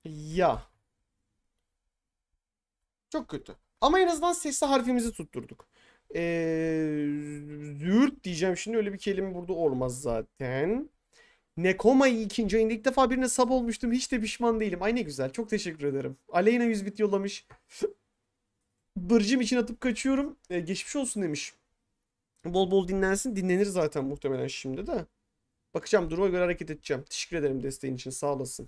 Ya. Çok kötü. Ama en azından sesli harfimizi tutturduk. Züğürt diyeceğim şimdi, öyle bir kelime burada olmaz zaten. Nekoma'yı ikinci ayında ilk defa birine sub olmuştum. Hiç de pişman değilim. Ay ne güzel. Çok teşekkür ederim. Aleyna 100 bit yollamış. Bırcım için atıp kaçıyorum. Geçmiş olsun demiş. Bol bol dinlensin. Dinlenir zaten muhtemelen şimdi de. Bakacağım, duruma göre hareket edeceğim. Teşekkür ederim desteğin için, sağ olasın.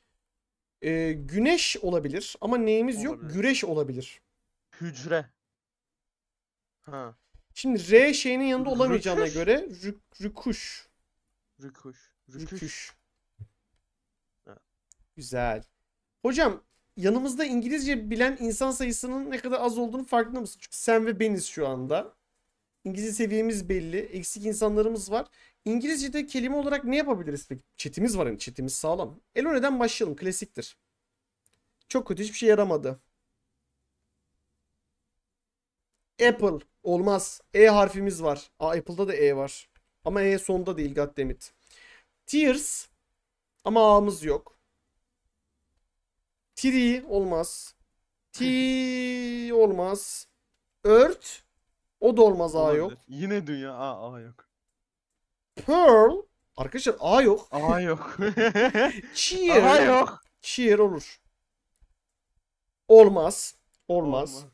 Güneş olabilir ama neyimiz yok? Olabilir. Güreş olabilir. Hücre. Ha. Şimdi R şeyinin yanında olamayacağına Rüküş. göre rükuş. Rüküş. Rüküş. Rüküş. Ha. Güzel. Hocam, yanımızda İngilizce bilen insan sayısının ne kadar az olduğunu farkında mısın? Çünkü sen ve beniz şu anda. İngilizce seviyemiz belli. Eksik insanlarımız var. İngilizce'de kelime olarak ne yapabiliriz peki? Chat'imiz var yani. Chat'imiz sağlam. Elone'den başlayalım. Klasiktir. Çok kötü, hiçbir şey yaramadı. Apple. Olmaz. E harfimiz var. Apple'da da E var. Ama E sonda değil, goddammit. Tears. Ama A'mız yok. Tree olmaz. T olmaz. Earth. O da olmaz, A yok. Olabilir. Yine dünya. Aa yok. Pearl. Arkadaşlar A yok. Aa yok. Cheer. Aa yok. Cheer olur. Olmaz. Olmaz. Olmaz.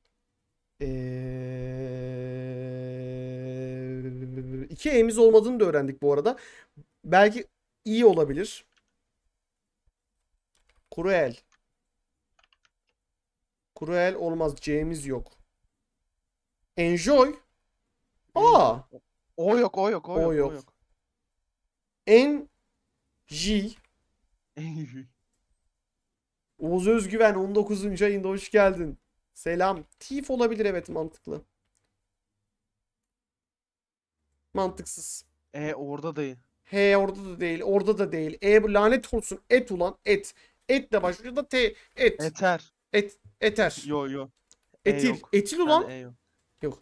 İki E'miz olmadığını da öğrendik bu arada. Belki iyi olabilir. Cruel. Cruel olmaz. C'miz yok. Enjoy. Aa. O yok, o yok, o O yok, o yok. yok. NG. Oğuz Özgüven 19. ayında hoş geldin. Selam. Thief olabilir, evet, mantıklı. Mantıksız. Orada değil. He orada da değil. Orada da değil. Bu lanet olsun. Et ulan. Et. Et de başlıyor da T. Et. Eter. Et. Eter. Yo yo. Etil. Yok. Etil Yani ulan. yok. Yok.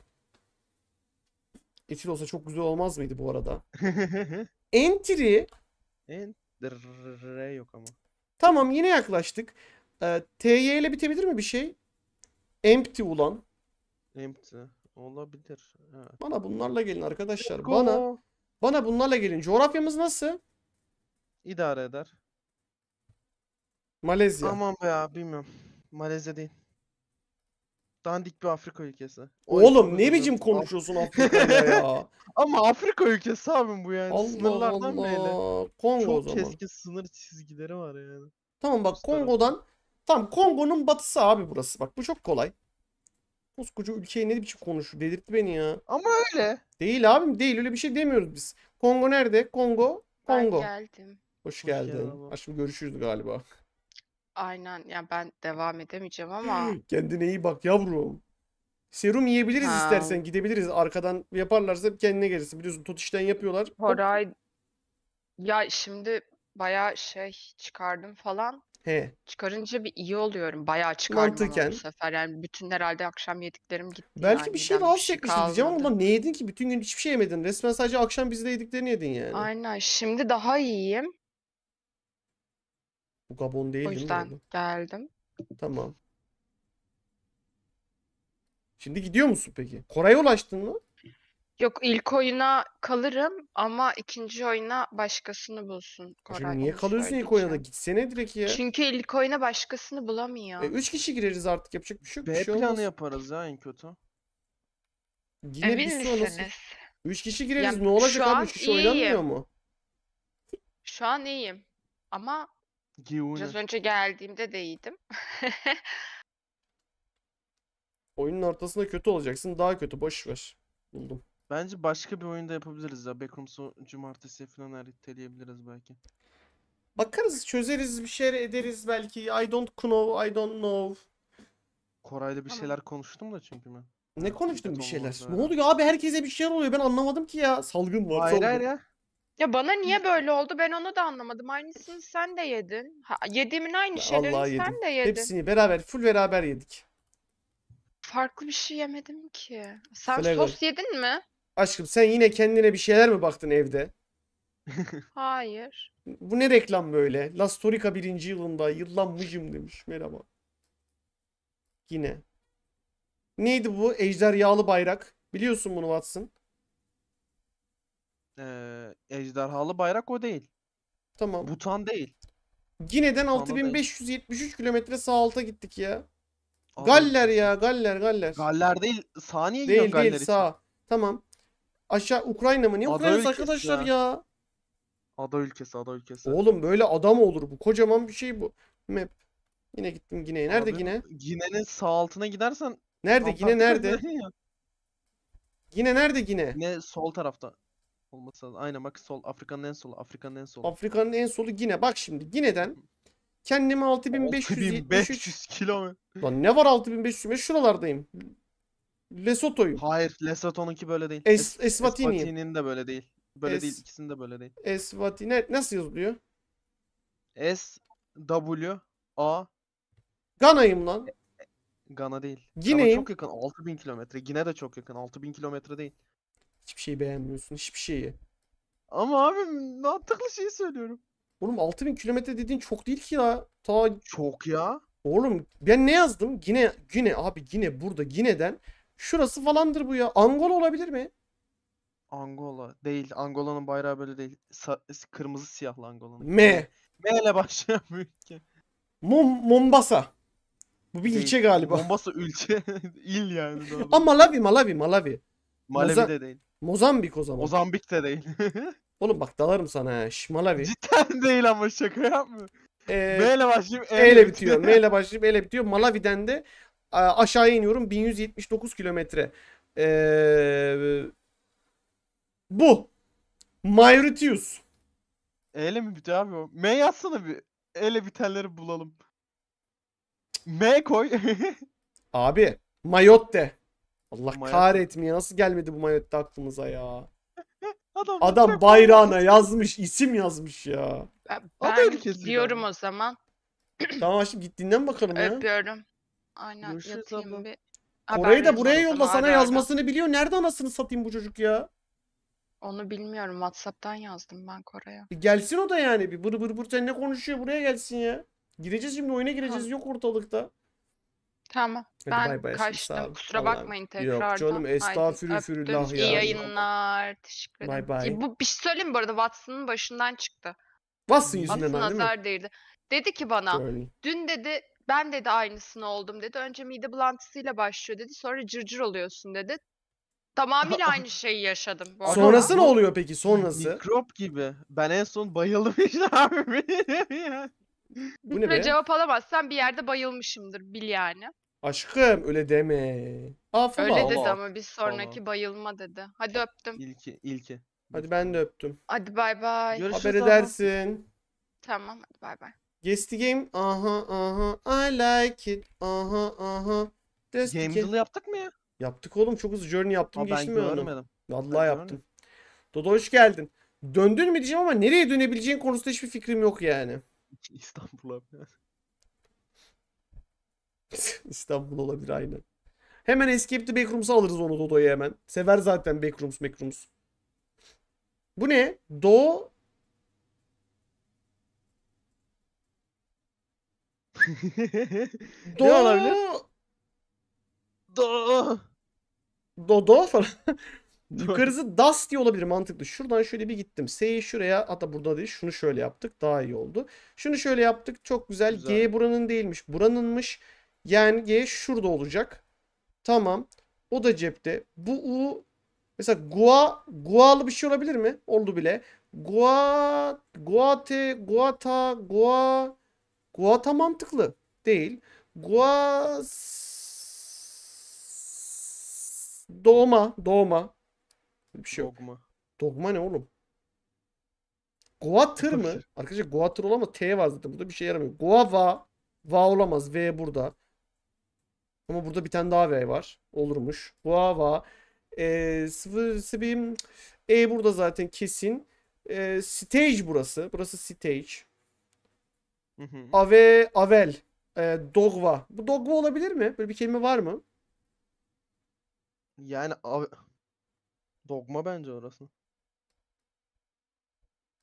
Etil olsa çok güzel olmaz mıydı bu arada? Entry. R yok ama. Tamam, yine yaklaştık. TY ile bitebilir mi bir şey? Empty ulan. Empty. Olabilir. Evet. Bana bunlarla gelin arkadaşlar. Bana Go. bunlarla gelin. Coğrafyamız nasıl? İdare eder. Malezya. Aman be ya, bilmiyorum. Malezya değil. Dandik bir Afrika ülkesi. O yüzden Oğlum de ne biçim bilmiyorum. konuşuyorsun Afrika'yla ya? Ama Afrika ülkesi abi bu yani. Allah Sınırlardan belli. Allah. Kongo o Çok zaman. keskin sınır çizgileri var yani. Tamam bak, Üst tarafta. Kongo'dan. Tamam, Kongo'nun batısı abi burası. Bak bu çok kolay. Koskoca ülkeyi ne biçim konuşuyor? Delirtti beni ya. Ama öyle. Değil abim, değil, öyle bir şey demiyoruz biz. Kongo nerede? Kongo. Ben Kongo. geldim. Hoş Hoş geldin geldin. abla. Aşkım görüşürüz galiba. Aynen ya, ben devam edemeyeceğim ama Kendine iyi bak yavrum. Serum yiyebiliriz, ha, istersen gidebiliriz. Arkadan yaparlarsa kendine gelirsin. Biliyorsun tot yapıyorlar. Hop. Koray ya şimdi bayağı şey çıkardım falan. He. Çıkarınca bir iyi oluyorum. Bayağı çıkardım ama bu Mantıken. sefer. Yani bütün herhalde akşam yediklerim gitti Belki yani. bir şey Midemde bir rahatsız şey etmişti diyeceğim ama kalmadı. ulan ne yedin ki? Bütün gün hiçbir şey yemedin. Resmen sadece akşam bizde yediklerini yedin yani. Aynen. Şimdi daha iyiyim. Bu Gabon değil O değil mi bu yüzden arada? geldim. Tamam. Şimdi gidiyor musun peki? Koray'a ulaştın mı? Yok, ilk oyuna kalırım ama ikinci oyuna başkasını bulsun Hocam Koray. niye Onu kalıyorsun ilk oyuna da? söyleyeceğim. Gitsene direkt ya. Çünkü ilk oyuna başkasını bulamıyor. 3 kişi gireriz artık, yapacak bir şey yok. Bir B şey planı olmaz. yaparız ya en kötü. Yine bir Emin sonrası. misiniz? 3 kişi gireriz. Yani Ne olacak şu abi? an 3 kişi oynanmıyor iyiyim. mu? Şu an iyiyim. Ama Giyune. biraz önce geldiğimde de iyiydim. Oyunun ortasında kötü olacaksın. Daha kötü. Boş ver. Buldum. Bence başka bir oyunda yapabiliriz ya. Backrooms'u cumartesi falan erteleyebiliriz belki. Bakarız, çözeriz, bir şeyler ederiz belki. I don't know, I don't know. Koray'la bir Tamam. şeyler konuştum da çünkü ben. Ne Ha, konuştun bir beton şeyler? vardı Ne hala. oluyor abi? Herkese bir şeyler oluyor. Ben anlamadım ki ya. Salgın var, Hayır hayır salgın. ya. Ya bana niye böyle oldu? Ben onu da anlamadım. Aynısını sen de yedin. Yediğimin aynı şeylerini Vallahi sen yedim. de yedin. Hepsini beraber, full beraber yedik. Farklı bir şey yemedim ki. Sen Flagel. sos yedin mi? Aşkım sen yine kendine bir şeyler mi baktın evde? Hayır. Bu ne reklam böyle? La Storica 1. yılında yıllanmışım demiş. Merhaba. Yine. Neydi bu? Ejderhalı bayrak. Biliyorsun bunu Watson. Ejderhalı bayrak o değil. Tamam. Butan değil. Gine'den Butanda değil. 6573 kilometre sağ alta gittik ya. Ada Galler ülkesi. ya. Galler. Galler değil. Saniye gidiyorsun Değil Galler için. sağ. Tamam. Aşağı Ukrayna mı? Ne Ada Ukrayna'sı ülkesi arkadaşlar ya. ya? Ada ülkesi. Oğlum böyle adam olur bu. Kocaman bir şey bu. Map. Yine gittim Gine'ye. Nerede Abi, Gine? Gine'nin sağ altına gidersen Nerede Gine Antarktika nerede? değil ya. Gine nerede Gine? Yine sol tarafta olması lazım. Aynen bak sol. Afrika'nın en solu. Afrika'nın en solu. Afrika'nın en solu Gine. Bak şimdi Gine'den kendimi 6573 6500 kilometre. Lan ne var 6500? Ben şuralardayım. Lesotho'yum. Hayır, Lesotho'nunki böyle değil. Eswatini'yim. Eswatini'nin de böyle değil. Böyle değil, Es- ikisinin de böyle değil. Eswatini nasıl yazılıyor? S W A Gana'yım lan. Gana değil. Gana Gine'yim. çok yakın 6000 kilometre. Gine de çok yakın 6000 kilometre değil. Hiçbir şeyi beğenmiyorsun. Hiçbir şeyi. Ama abi mantıklı şeyi söylüyorum. Oğlum 6000 kilometre dediğin çok değil ki ya. Ta Çok ya. oğlum ben ne yazdım? Gine abi Gine burada Gine'den şurası falandır bu ya. Angola olabilir mi? Angola değil. Angola'nın bayrağı böyle değil. Kırmızı siyahlı Angola'nın. M. M ile başlayan bir ülke. Mombasa. Bu bir Değil. ilçe galiba. Mombasa ülke. İl yani doğru. Aa, Malawi. Malevi Moza- de değil. Mozambik o zaman. Mozambik de değil. Oğlum bak dalarım sana ha. Malawi. Cidden değil ama şaka yapmıyor. Ee, M ile başlayıp E ile bitiyor. M ile başlayıp E ile bitiyor. Malawi'den de aşağıya iniyorum. 1179 kilometre. Bu. Mauritius. E ile mi bitiyor abi o? M yazsana bir. E ile bitenleri bulalım. M koy. Abi. Mayotte. Allah Mayotte. kahretmiyor. Nasıl gelmedi bu Mayotte aklımıza ya? Adam, Adam bayrağına yazmış. İsim yazmış ya. Ada Ben ülkesi gidiyorum galiba. o zaman. Tamam şimdi gittiğinden bakalım ya. Öpüyorum. Aynen Görüşürüz yatayım abla. bir. Orayı da Haberleşiriz buraya o yolla zaman sana ara ara. yazmasını biliyor. Nerede anasını satayım bu çocuk ya? Onu bilmiyorum. WhatsApp'tan yazdım ben Koray'a. Bir gelsin o da yani. Bir bır bır sen ne konuşuyor buraya gelsin ya. Gireceğiz şimdi oyuna gireceğiz. Tamam. Yok ortalıkta. Tamam. Hadi Ben bay bay aşkım, sağ kaçtım. ol. Kusura Allah'ım. bakmayın Yok tekrardan. canım Haydi estağfurullah öptüm. ya. İyi yayınlar. Teşekkür Bay ederim. bay. Bu bir şey söyleyeyim mi bu arada? Watson'ın başından çıktı. Watson yüzünden Watson değil mi? nazar değdi. Dedi ki bana Şöyle. dün dedi ben dedi aynısını oldum dedi. Önce mide bulantısıyla başlıyor dedi. Sonra cırcır oluyorsun dedi. Tamamıyla aynı şeyi yaşadım bu arada. Sonrası ne bu- oluyor peki sonrası? Mikrop gibi. Ben en son bayıldım işte abi. Bu ne Üstüne be? cevap alamazsan bir yerde bayılmışımdır bil yani. Aşkım öyle deme. Affola. Öyle Follow dedi up, ama bir sonraki follow. bayılma dedi. Hadi öptüm. İlki. Hadi ben de öptüm. Hadi bay bay. Görüşürüz Haber abla. edersin. Tamam hadi bay bay. Guess the game. Aha. I like it. Aha. Game Deal yaptık mı ya? Yaptık oğlum çok hızlı journey yaptım Aa, ben geçtim ya onu. görmedim. Vallahi Ben yaptım. Dodo hoş geldin. Döndün mü diyeceğim ama nereye dönebileceğin konusunda hiçbir fikrim yok yani. İstanbul'a. İstanbul olabilir aynen. Hemen Escape the Backrooms'u alırız onu Dodo'ya hemen. Sever zaten Backrooms. Bu ne? Do Ne olabilir? Do Do. Dodo falan. Yukarısı Dusty olabilir mantıklı. Şuradan şöyle bir gittim. S'yi şuraya hatta burada değil. Şunu şöyle yaptık. Daha iyi oldu. Şunu şöyle yaptık. Çok güzel. Güzel. G buranın değilmiş. Buranınmış. Yani G şurada olacak. Tamam. O da cepte. Bu U mesela Gua'lı bir şey olabilir mi? Oldu bile. Guata mantıklı. Değil. Doğma. Bir şey yok. Dogma. Dogma ne oğlum? Guatr mı? Arkadaşlar Guatr olamaz. T var zaten. Burada bir şey yaramıyor. Guava. Va olamaz. V burada. Ama burada bir tane daha V var. Olurmuş. Guava. Sıvı E burada zaten kesin. Stage burası. Burası stage. Hı hı. Avel. Dogva. Bu dogva olabilir mi? Böyle bir kelime var mı? Yani dogma bence orası.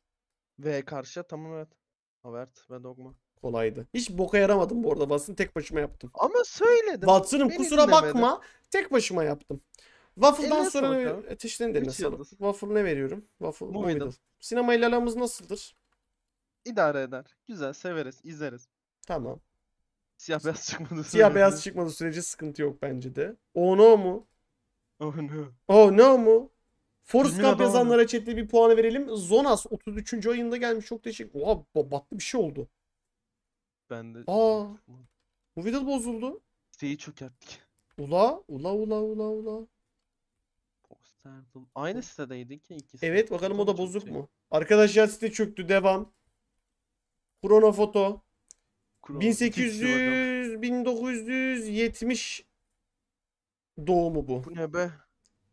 V karşı tamam evet. Avert ve Dogma. Kolaydı. Hiç boka yaramadım bu arada. Watson'ı tek başıma yaptım. Ama söyledim. Watson'ım Beni kusura dinlemedin. bakma. Tek başıma yaptım. Waffle'dan Eline sonra sağlık ne? abi. Ateşlerini de eline 3 sağlık. yıldız. Waffle ne veriyorum? Waffle Movie Movie Doll. Doll. Sinemayla aramız nasıldır? İdare eder. Güzel severiz. İzleriz. Tamam. Siyah beyaz çıkmadı. Siyah beyaz çıkmadığı sürece sıkıntı yok bence de. Oh no mu? Oh no. Oh no mu? Forrest Filmin Gump adı o ne? yazanlara chatte bir puanı verelim. Zonas 33. ayında gelmiş. Çok teşekkür. Oha battı bir şey oldu. Ben de Aa. Movie Doll bozuldu. şeyi çökerttik. Ula ula ula ula ula. Poster. Aynı sitedeydi ki ikisi. Evet bakalım o da Çok bozuk şey. mu? Arkadaşlar site çöktü. Devam. Kronofoto. Kuro- 1800 1970 doğumu bu. Bu ne be?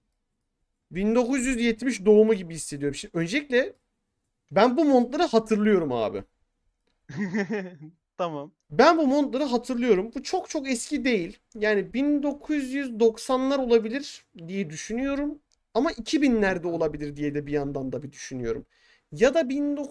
1970 doğumu gibi hissediyorum. Şimdi öncelikle ben bu montları hatırlıyorum abi. Tamam. Ben bu montları hatırlıyorum. Bu çok çok eski değil. Yani 1990'lar olabilir diye düşünüyorum. Ama 2000'lerde olabilir diye de bir yandan da bir düşünüyorum. Ya da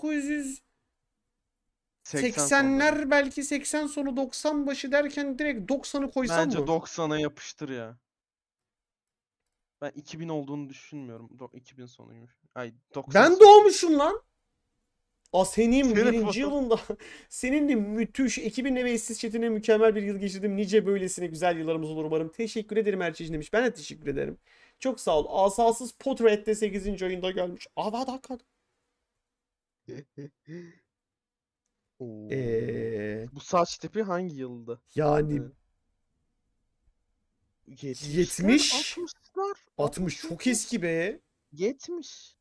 80 sonları. 1980'ler belki 80 sonu 90 başı derken direkt 90'ı koysam Bence mı? 90'a yapıştır ya. Ben 2000 olduğunu düşünmüyorum. 2000 sonuymuş. Ay 90 Ben sonu. doğmuşum lan. Senin Senin birinci foto- yılında seninle müthiş ekibinle ve işsiz çetinle mükemmel bir yıl geçirdim. Nice böylesine güzel yıllarımız olur umarım. Teşekkür ederim her şey için demiş. Ben de teşekkür ederim. Çok sağ ol. Asasız Potret'te 8. ayında gelmiş. Ava dakika. Oo. Eee Bu saç tipi hangi yılda? yani Evet. 70, 60'lar. 60 çok eski be. 70.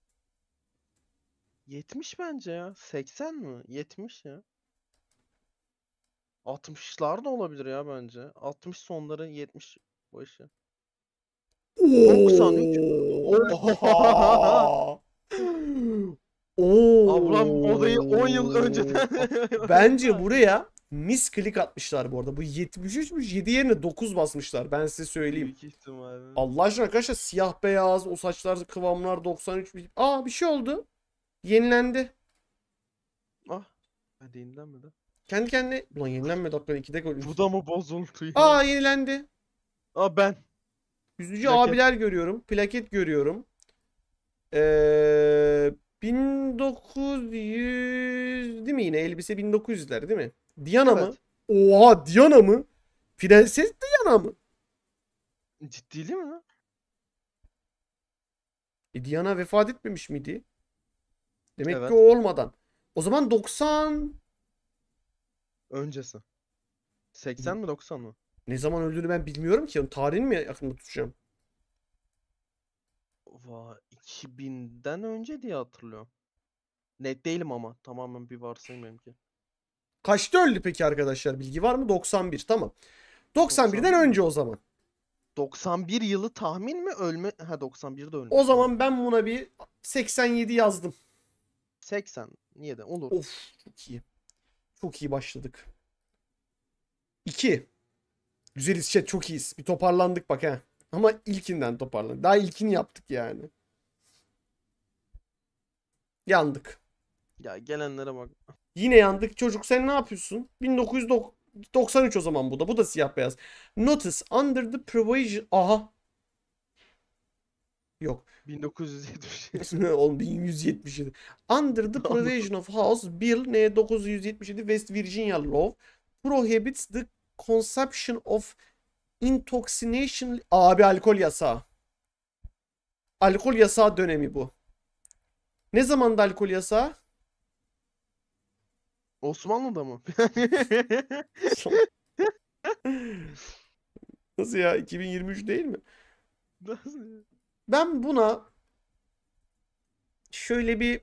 70 bence ya. 80 mi? 70 ya. 60'lar da olabilir ya bence. 60 sonları 70 başı. 93. Oha! Oo. Ablam odayı 10 yıl önceden Bence buraya misklik atmışlar bu arada. Bu 73'müş. 7 yerine 9 basmışlar. Ben size söyleyeyim. Büyük ihtimalle. Allah aşkına arkadaşlar siyah beyaz o saçlar kıvamlar 93. Aa bir şey oldu. Yenilendi. Ah. Hadi yenilenmedi. Kendi kendine. Ulan yenilenmedi hakikaten 2'de koymuş. Bu da mı bozuldu ya? Aa yenilendi. Aa ben. Yüzücü Plaket. abiler görüyorum. Plaket görüyorum. 1900 değil mi yine? Elbise 1900'ler değil mi? Diana mı? Evet. Oha Diana mı? Prenses Diana mı? Ciddi değil mi lan? Diana vefat etmemiş miydi? Demek Evet. ki o olmadan. O zaman 90 Öncesi. 80 mi 90 mı? ne zaman öldüğünü ben bilmiyorum ki. Onun tarihini mi aklımda tutacağım? Vay 2000'den önce diye hatırlıyorum. Net değilim ama tamamen bir varsayım benimki. Kaçta öldü peki arkadaşlar? Bilgi var mı? 91. Tamam. 91'den 91 mi? önce o zaman. 91 yılı tahmin mi ölme? Ha 91'de ölmüş. O zaman ben buna bir 87 yazdım. 87 olur. Of çok iyi. Çok iyi başladık. 2. Güzeliz chat çok iyiyiz. Bir toparlandık bak ha. Ama ilkinden toparlandık. Daha ilkini yaptık yani. Yandık. Ya gelenlere bak. Yine yandık. Çocuk sen ne yapıyorsun? 1993 o zaman bu da. Bu da siyah beyaz. Notice under the provision... Aha. Yok. 1970. Oğlum 1177. Under the provision of House Bill ne 977 West Virginia Law prohibits the consumption of intoxication. Abi alkol yasağı. Alkol yasağı dönemi bu. Ne zamanda alkol yasağı? Osmanlı'da mı? Nasıl ya? 2023 değil mi? Nasıl ya? Ben buna şöyle bir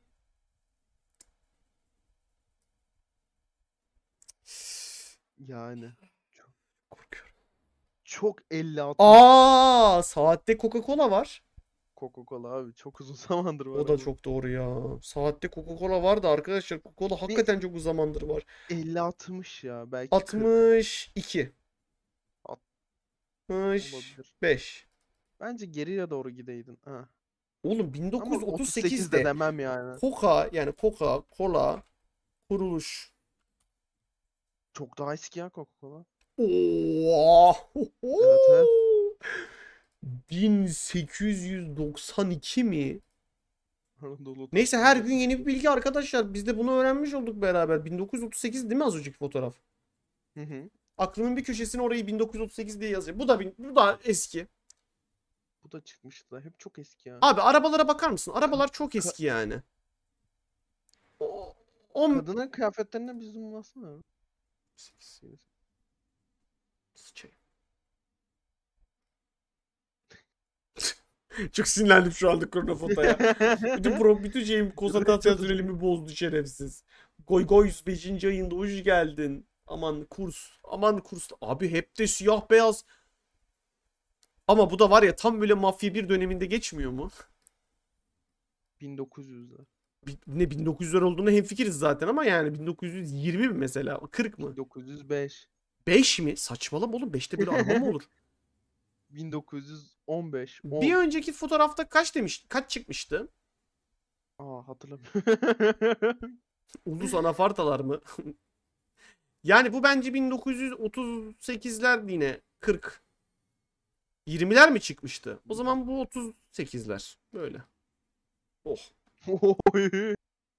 Yani korkuyorum. çok 56 Saatte Coca-Cola var. Coca-Cola abi çok uzun zamandır var O da ama. çok doğru ya. Saatte Coca-Cola var da arkadaşlar Coca-Cola hakikaten çok uzun zamandır var. 50-60 ya belki 40 62. Alt- 65. olabilir. Bence geriye doğru gideydin. Ha. Oğlum Ama 38 de 1938'de demem yani. Coca yani Coca-Cola kuruluş. Çok daha eski ya Coca-Cola. Oo. Evet evet. 1892 mi? Anadolu Neyse her tatlısı. gün yeni bir bilgi arkadaşlar. Biz de bunu öğrenmiş olduk beraber. 1938 değil mi az önceki fotoğraf? Hı hı. Aklımın bir köşesine orayı 1938 diye yazıyor. Bu da eski. Bu da çıkmıştı. Hep çok eski ya. Abi arabalara bakar mısın? Arabalar çok ka- eski yani. O, on... Kadının kıyafetlerine bir zoomlasana. Sıçayım. Çok sinirlendim şu anda Kronofoto'ya. Bütün şeyim konsantrasyon sürelimi bozdu şerefsiz. Goy Goy 5. ayında hoş geldin. Aman kurs. Aman kurs. Abi hep de siyah beyaz. Ama bu da var ya tam böyle Mafya 1 döneminde geçmiyor mu? 1900'ler. Ne 1900'ler olduğunu hemfikiriz zaten ama yani 1920 mi mesela? 40 mı? 1905. 5 mi? Saçmalama oğlum 5'te böyle araba mı olur? 1915. Bir 10. önceki fotoğrafta kaç demiş? Kaç çıkmıştı? Aa hatırlamıyorum. Ulus anafartalar mı? Yani bu bence 1938'ler yine 40. 20'ler mi çıkmıştı? O zaman bu 38'ler. Böyle. Oh. Oy.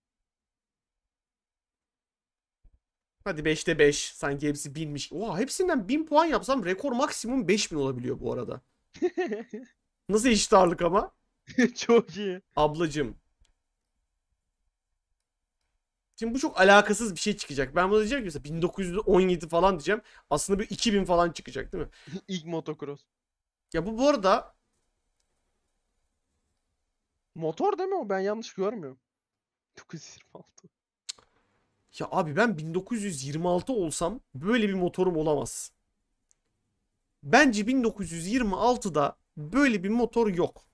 Hadi 5'te 5. Sanki hepsi 1000'miş. Oha hepsinden 1000 puan yapsam rekor maksimum 5000 olabiliyor bu arada. Nasıl eşit ağırlık ama? Çok iyi. Ablacım. Şimdi bu çok alakasız bir şey çıkacak. Ben buna diyeceğim ki mesela 1917 falan diyeceğim. Aslında bir 2000 falan çıkacak değil mi? İlk motocross. Ya bu arada Motor değil mi o? Ben yanlış görmüyorum. 926. ya abi ben 1926 olsam böyle bir motorum olamaz. Bence 1926'da böyle bir motor yok.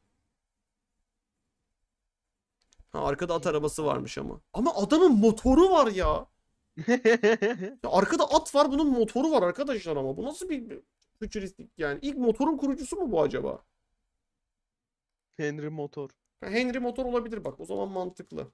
Ha, arkada at arabası varmış ama. Ama adamın motoru var ya. Ya arkada at var bunun motoru var arkadaşlar ama. Bu nasıl bir fütüristik yani. İlk motorun kurucusu mu bu acaba? Henry Motor. Ha, Henry motor olabilir bak o zaman mantıklı.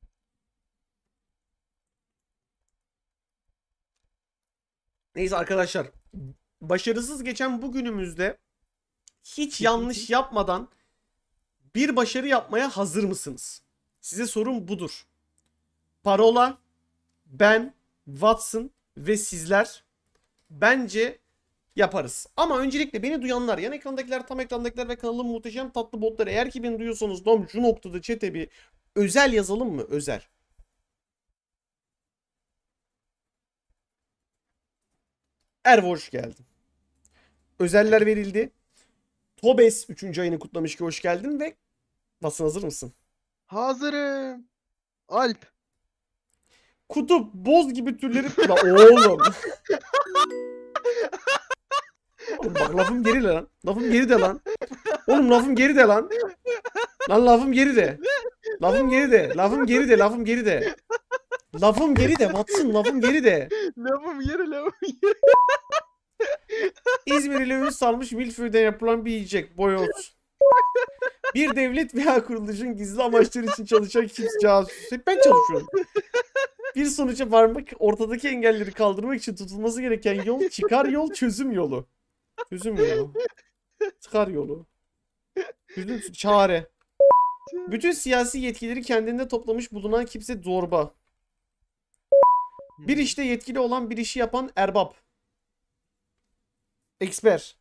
Neyse arkadaşlar. Başarısız geçen bu günümüzde hiç yanlış yapmadan bir başarı yapmaya hazır mısınız? Size sorum budur. Parola, ben, Watson ve sizler bence yaparız. Ama öncelikle beni duyanlar, yan ekrandakiler, tam ekrandakiler ve kanalın muhteşem tatlı botları. Eğer ki beni duyuyorsanız dom şu noktada chat'e bir özel yazalım mı? Özel. Ervo hoş geldin. Özeller verildi. Tobes 3. ayını kutlamış ki hoş geldin ve nasıl hazır mısın? Hazırım. Alp. Kutup, boz gibi türleri... La oğlum. Oğlum bak lafım geri lan. Lafım geri de lan. Oğlum lafım geri de lan. Lan lafım geri de. Lafım geri de. Lafım geri de. Lafım geri de. Lafım geri de. Watson lafım geri de. Lafım yeri lafım yeri. İzmir ile ün salmış milföyden yapılan bir yiyecek. Boyoz. Bir devlet veya kuruluşun gizli amaçları için çalışan kimse casus. Hep ben çalışıyorum. Bir sonuca varmak, ortadaki engelleri kaldırmak için tutulması gereken yol, çıkar yol, çözüm yolu. Çözüm yolu. Çıkar yolu. Çözüm, çare. Bütün siyasi yetkileri kendinde toplamış bulunan kimse zorba. Bir işte yetkili olan bir işi yapan erbap. Eksper.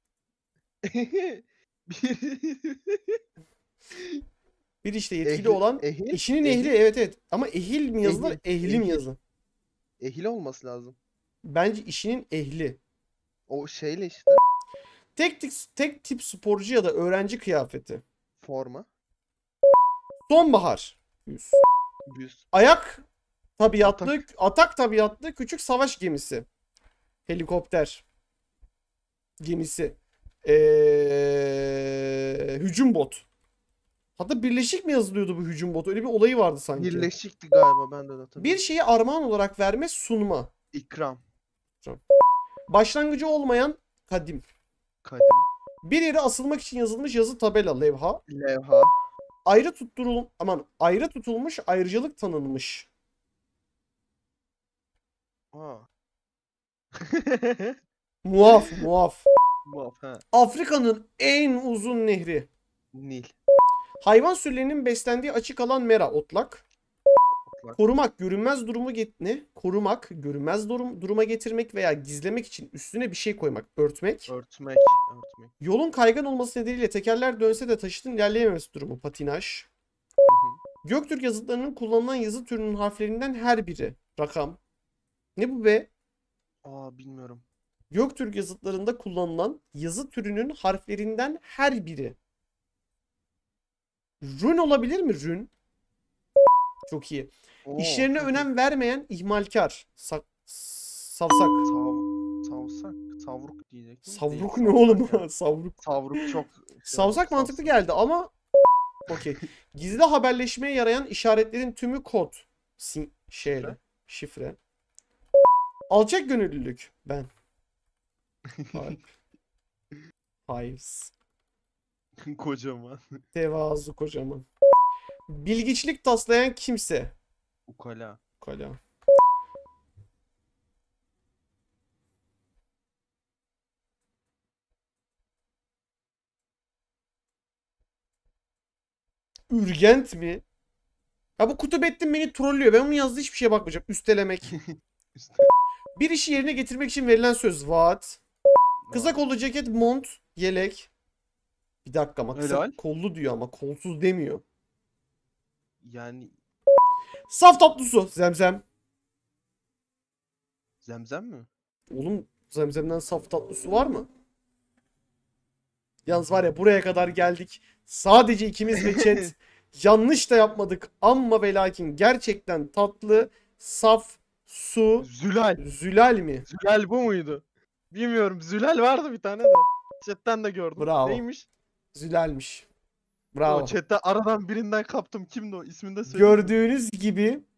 Bir işte yetkili olan ehil, işinin ehli evet evet. Ama ehil mi yazılır, Ehil, ehli mi ehil. yazılır? Ehil olması lazım. Bence işinin ehli. O şeyle işte. Tek tip sporcu ya da öğrenci kıyafeti. Forma. Sonbahar. Yüz. Yüz. Ayak tabiatlı, Atak. atak tabiatlı küçük savaş gemisi. Helikopter gemisi. Hücum bot. Hatta birleşik mi yazılıyordu bu hücum bot? Öyle bir olayı vardı sanki. Birleşikti galiba ben de hatırlıyorum. Bir şeyi armağan olarak verme, sunma. İkram. Başlangıcı olmayan kadim. Kadim. Bir yere asılmak için yazılmış yazı tabela, levha. Levha. ayrı tutulmuş, ayrıcalık tanınmış. Aa. Muaf, muaf. Muaf ha. Afrika'nın en uzun nehri. Nil. Hayvan sürülerinin beslendiği açık alan mera, otlak. Otlak. Korumak, görünmez Korumak, görünmez duruma getirmek veya gizlemek için üstüne bir şey koymak, örtmek. Örtmek. Örtmek. Yolun kaygan olması nedeniyle tekerler dönse de taşıtın ilerleyememesi durumu, patinaj. Hı hı. Göktürk yazıtlarının kullanılan yazı türünün harflerinden her biri, rakam. Ne bu be? Aa bilmiyorum. Göktürk yazıtlarında kullanılan yazı türünün harflerinden her biri. Rün olabilir mi? Rün. Çok iyi. Oo, İşlerine çok iyi. önem vermeyen, ihmalkar. Savsak. Savsak. Savruk diyecektim. Savruk Değil, ne oğlum? savsak ya. Savruk. Savruk çok Savsak mantıklı geldi ama okey. Gizli haberleşmeye yarayan işaretlerin tümü kod. Şifre. Şifre. Alçak gönüllülük. Ben. Hives. Kocaman. Tevazu kocaman. Bilgiçlik taslayan kimse. Ukala. Kala. Ürgent mi? Ya bu Kutubettin beni trollüyor. Ben onun yazdığı hiçbir şeye bakmayacağım. Üstelemek. Üstte. Bir işi yerine getirmek için verilen söz. Vaat. Kısa Var. kollu ceket, mont, yelek. Bir dakika ama kısa Helal. kollu diyor ama kolsuz demiyor. Yani Saf tatlı su. Zemzem. zemzem mi? Oğlum zemzemden saf tatlı su var mı? Yalnız var ya buraya kadar geldik. Sadece ikimiz ve chat. Yanlış da yapmadık. Amma ve lakin gerçekten tatlı, saf su. Zülal. Zülal mi? Zülal bu muydu? Bilmiyorum. Zülal vardı bir tane de. Chatten de gördüm. Bravo. Neymiş? Zülalmiş. O Bravo. chatte aradan birinden kaptım. Kimdi o? İsmini de söyleyeyim mi? Gördüğünüz gibi